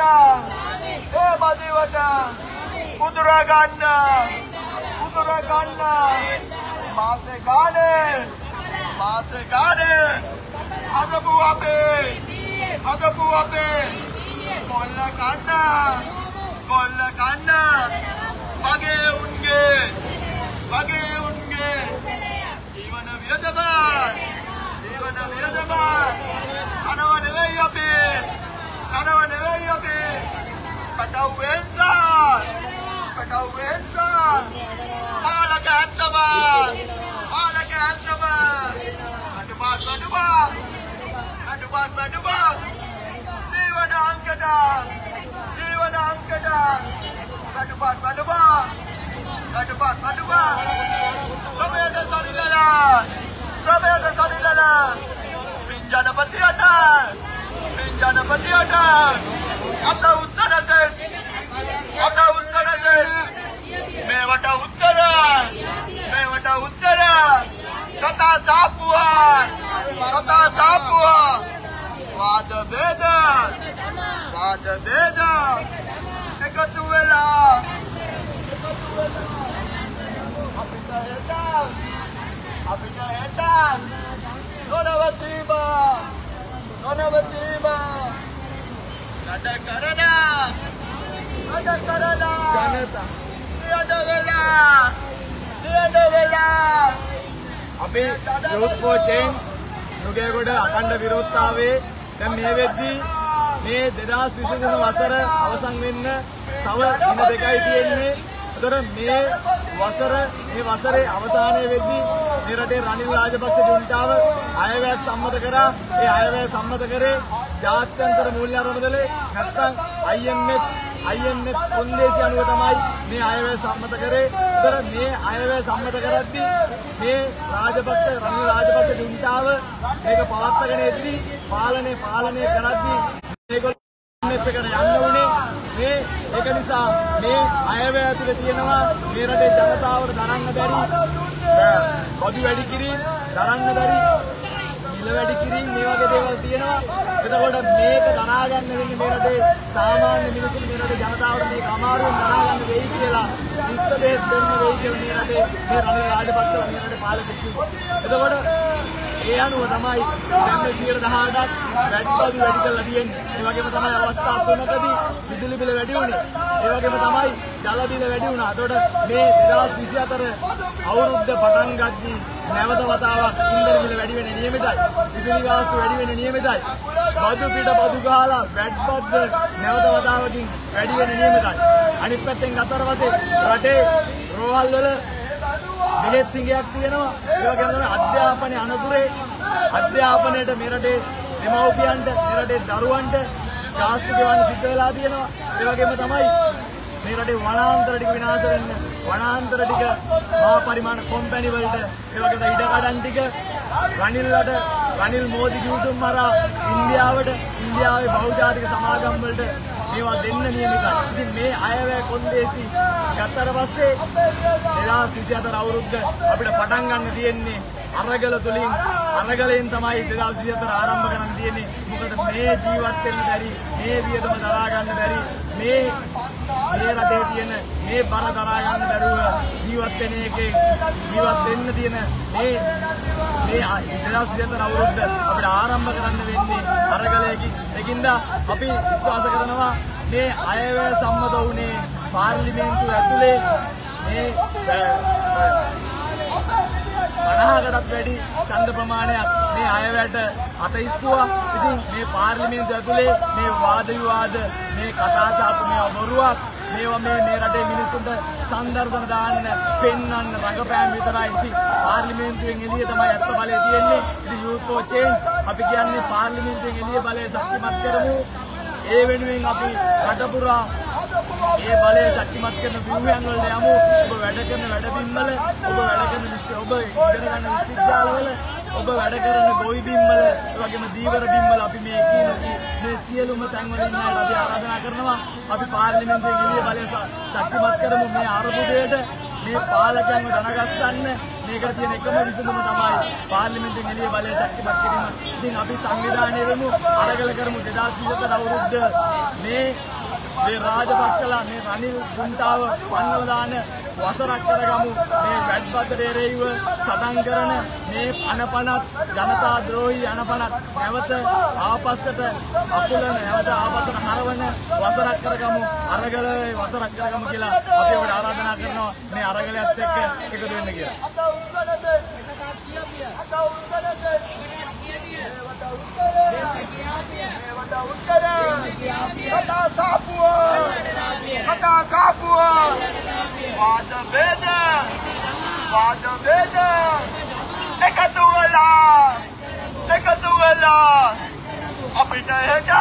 මදිවට උදුරා ගන්න මාසේ ගානේ අගපු අපේ කොල්ල කන්න මගේ උන්ගේ ජීවන විරදමන් කනව නෙවෙයි අපේ පටව් වෙන්සා පාලක ඇත්තම අඩුපාස් ජීවන අංකඩ අඩුපාස් සමයට සනිලලා පින්ජනපතියට අත උත්තර මේවට උත්තර කතා සාපුවා වාද වේද එකතු වෙලා අපිට හෙටන් නොනවතීම නඩ කරලා ලියඩ වෙලා අපේ යුත් කෝචෙන් නුගේගොඩ අඛණ්ඩ විරෝධතාවයේ දැන් මේ වෙද්දී මේ 2023 වසර අවසන් වෙන්න තව දින දෙකයි තියෙන්නේ. ඒතර මේ වසරේ අවසානයේ වෙද්දී මේ රටේ රනිල් රාජපක්ෂ ජුන්ටාව අයවැය සම්මත කරා. ඒ අයවැය සම්මත කරේ ජාත්‍යන්තර මූල්‍ය අරමුදලේ නැත්නම් IMF කොන්දේසි අනුව තමයි මේ අයවැය සම්මත කරේ. ඒතර මේ අයවැය සම්මත කරද්දී මේ රනිල් රාජපක්ෂ ජුන්ටාව මේක පවත්වාගෙන එද්දී පාලනය කරද්දී මේගොල්ලෝ එකට යන්න උනේ මේ ඒක නිසා මේ අයවැය ඇතුලේ තියෙනවා මේ රටේ ජනතාවට දරන්න බැරි බදු වැඩි කිරීම, දරන්න බැරි මිල වැඩි කිරීම මේ වගේ දේවල් තියෙනවා. එතකොට මේක දරා ගන්න වෙන්නේ මේ රටේ සාමාන්‍ය මිනිස්සුන් මේ රටේ ජනතාවට මේක අමාරුවෙන් දරා ගන්න වෙයි කියලා ඉස්ත දෙයක් දෙන්න වෙයි කියලා මේ රටේ මේ රනිල් රාජපක්ෂ මේ රටේ පාලකෙක් කිව්වා. එතකොට ඒ අනුව තමයි දැන් 118ක් වැඩි කරලා තියෙන්නේ. ඒ වගේම තමයි අවස්ථා තුනකදී විදුලි බිල වැඩි වුණේ. ඒ වගේම තමයි ජල බිල වැඩි වුණා. එතකොට මේ 2024 අවුරුද්ද පටන් ගද්දී නැවත වතාවක් ඉන්ධන බිල වැඩි වෙන්නේ නියමිතයි. විදුලි ගාස්තු වැඩි වෙන්නේ නියමිතයි. බදු පිට බදු ගහලා වැඩපත් නැවත වතාවකින් වැඩි වෙන්නේ නියමිතයි. අනිත් පැත්තෙන් අතර වශයෙන් රටේ රෝහල් වල බෙහෙත් සිංගයක් තියෙනවා. ඒ වගේම තමයි අධ්‍යාපනයේ අනතුරේ අධ්‍යාපනයේට මේ රටේ දෙමව්පියන්ට මේ රටේ දරුවන්ට ගාස්තු ගෙවන්න සිද්ධ වෙලා තියෙනවා. ඒ වගේම තමයි මේ රටේ වනාන්තර ටික විනාශ වෙන්න වනාන්තර ටික මහා පරිමාණ කොම්පැනි වලට ඒ වගේම ඉඩකඩම් ටික රනිල් මෝදි කිව්සුම් මරා ඉන්දියාවේ බහුජාතික සමාගම් වලට මේවා දෙන්න නියමිතයි. ඉතින් මේ අයවැය කොන්දේසි ගත්තට පස්සේ 2024 අවුරුද්ද අපිට පටන් ගන්න තියෙන්නේ අරගල තුලින්. අරගලෙන් තමයි 2024 ආරම්භ කරන්න තියෙන්නේ. මොකද මේ ජීවත් වෙන්න බැරි, මේ වියදම දරා ගන්න බැරි, මේ රටේ තියෙන මේ බර දරා ගන්න බැරුව ජීවත් වෙන එකේ ජීවත් වෙන්න තියෙන මේ 2024 අවුරුද්ද අපිට ආරම්භ කරන්න වෙන්නේ අරගලයකින්. ඒකින්ද අපි විශ්වාස කරනවා මේ අයවැය සම්මත වුණේ පාර්ලිමේන්තුව ඇතුලේ මේ 50කටත් වැඩි ඡන්ද ප්‍රමාණයක් මේ අයවැයට අතයිස්සුවා. ඉතින් මේ පාර්ලිමේන්තුව ඇතුලේ මේ වාද විවාද, මේ කතා සාපු, මේ බොරුවක්, මේවා මේ රටේ මිනිස්සුන්ට සංදර්ශන දාන්න, පෙන්වන්න, රඟපෑම් විතරයි. ඉතින් පාර්ලිමේන්තුවෙන් එළිය තමයි ඇත්ත බලය තියෙන්නේ. ඉතින් යූත් ෆෝ චේන්ජ් අපි කියන්නේ පාර්ලිමේන්තුවෙන් එළිය බලය ශක්තිමත් කරමු. ඒ වෙනුවෙන් අපි රට පුරා ඒ බලය ශක්තිමත් කරන ව්‍යුහයන් වලට යමු. ඔබ වැඩ කරන වැඩබිම්වල, ඔබ වැඩ කරන ඔබ ඉගෙන ගන්න විශ්වවිද්‍යාලවල, ඔබ වැඩ කරන ගොවි බිම්වල, ඒ වගේම දීවර බිම්වල අපි මේ මේ සියලුම තැන්වල ඉන්න අයට අපි ආරාධනා කරනවා. අපි පාර්ලිමේන්තුවේ එළිය බලය ශක්තිමත් කරමු. මේ අරබුදයට මේ පාලකයන්ව දනගස්සන්න, මේකට තියෙන එකම විසඳුම තමයි පාර්ලිමේන්තුවෙන් එළිය බලය ශක්තිමත් කිරීම. ඉතින් අපි සංවිධානය වෙමු, අරගල කරමු 2020 අවුරුද්ද මේ රාජපක්ෂලා මේ රනිල් ගුන්ටාව පන්නව දාන වසරක් කරගමු. මේ වැඩපත් රේරේව සටන් කරන මේ අනපනත් ජනතා ද්‍රෝහී අනපනත් නැවත ආපස්සට අකුලන නැවත ආපස්සට හරවන වසරක් කරගමු. අරගලේ වසරක් කරගමු කියලා අපි ඔබට ආරාධනා කරනවා මේ අරගලයත් එක්ක එකතු වෙන්න කියලා. Kata Kapua, Pada Beda, Ekatuala, apita